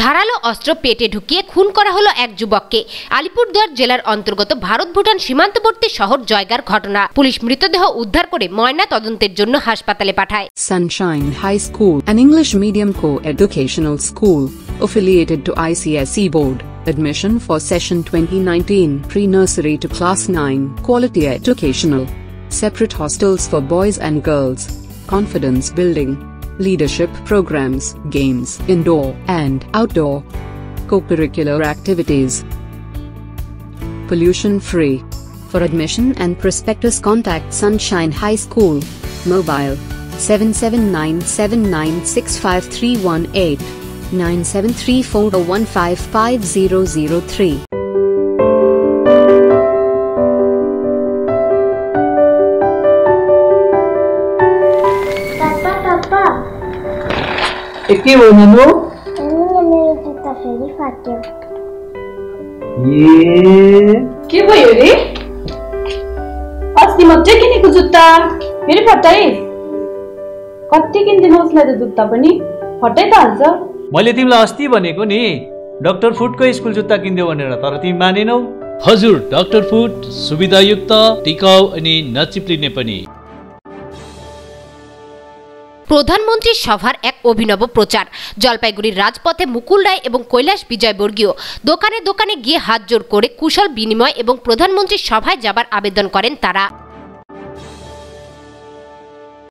ধারালো অস্ত্র পেটে ঢুকিয়ে খুন করা হলো এক যুবককে। আলিপুরদুয়ার জেলার অন্তর্গত ভারত ভুটান সীমান্তবর্তী শহর জয়গার ঘটনা। পুলিশ মৃতদেহ উদ্ধার করে ময়না তদন্তের জন্য হাসপাতালে পাঠায়। Sunshine High School, an English medium co-educational school affiliated to ICSE board. Admission for session 2019, pre-nursery to class 9, quality educational. Separate hostels for boys and girls. Confidence building. Leadership programs, games, indoor and outdoor. Co-curricular activities. Pollution free. For admission and prospectus contact Sunshine High School. Mobile 7797965318 9734155003. के हो ननु? मेरो जुत्ता फेरि फाट्यो। के भयो रे? अस्ति मात्रै किनेको जुत्ता फेरि फटाइ? कति किन्दिनुहोस् न त जुत्ता पनि फटाइ त हाल्छ। मैले तिमीलाई अस्ति भनेको नि डाक्टर फुटको स्कुल जुत्ता किन्देऊ भनेर, तर तिमी मानेनौ। हजुर, डाक्टर फुट सुविधायुक्त, टिकाउ अनि नचिप्लिने पनि। প্রধানমন্ত্রীর সভার এক অভিনব প্রচার। জলপাইগুড়ির রাজপথে মুকুল রায় এবং কৈলাস বিজয়বর্গীয় দোকানে দোকানে গিয়ে হাত জোড় করে কুশল বিনিময় এবং প্রধানমন্ত্রীর সভায় যাবার আবেদন করেন তারা।